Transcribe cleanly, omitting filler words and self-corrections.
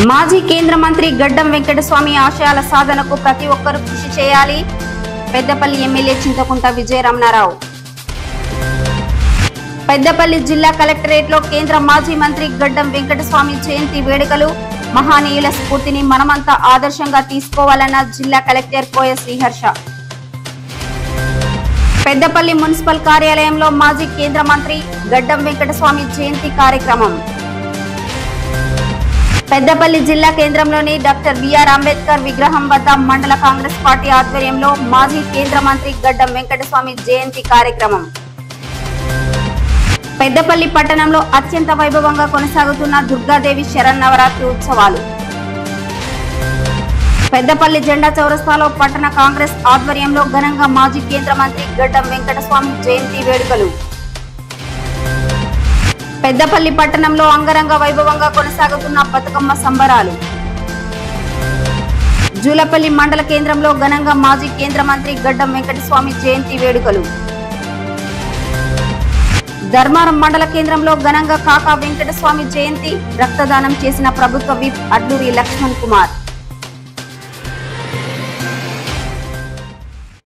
మాజీ కేంద్ర మంత్రి గడ్డం వెంకటస్వామి ఆశయాల సాధనకు ప్రతి ఒక్కరూ కృషి చేయాలి. పెద్దపల్లి ఎమ్మెల్యే చింతకుంట విజయరమణారావు. పెద్దపల్లి జిల్లా కలెక్టరేట్ లో కేంద్ర మాజీ మంత్రి గడ్డం వెంకటస్వామి జయంతి వేడుకలు. మహానీయుల స్ఫూర్తిని మనమంతా ఆదర్శంగా తీసుకోవాలన్న జిల్లా కలెక్టర్ కోయ శ్రీహర్ష. పెద్దపల్లి మున్సిపల్ కార్యాలయంలో మాజీ కేంద్ర మంత్రి గడ్డం వెంకటస్వామి జయంతి కార్యక్రమం. పెద్దపల్లి జిల్లా కేంద్రంలోని డాక్టర్ బిఆర్ అంబేద్కర్ విగ్రహం వద్ద మండల కాంగ్రెస్ పార్టీ ఆధ్వర్యంలో మాజీ కేంద్ర మంత్రి గడ్డం వెంకటస్వామి జయంతి కార్యక్రమం. పెద్దపల్లి పట్టణంలో అత్యంత వైభవంగా కొనసాగుతున్న దుర్గాదేవి శరన్నవరాత్రి ఉత్సవాలు. పెద్దపల్లి జెండా చౌరస్తాలో పట్టణ కాంగ్రెస్ ఆధ్వర్యంలో ఘనంగా మాజీ కేంద్ర మంత్రి గడ్డం వెంకటస్వామి జయంతి వేడుకలు. పెద్దపల్లి పట్టణంలో అంగరంగ వైభవంగా కొనసాగుతున్న బతుకమ్మ సంబరాలు. జూలపల్లి మండల కేంద్రంలో ఘనంగా మాజీ కేంద్ర మంత్రి గడ్డం వెంకటస్వామి జయంతి వేడుకలు. ధర్మారం మండల కేంద్రంలో ఘనంగా కాకా వెంకటస్వామి జయంతి. రక్తదానం చేసిన ప్రభుత్వ విప్ అడ్లూరి లక్ష్మణ్ కుమార్.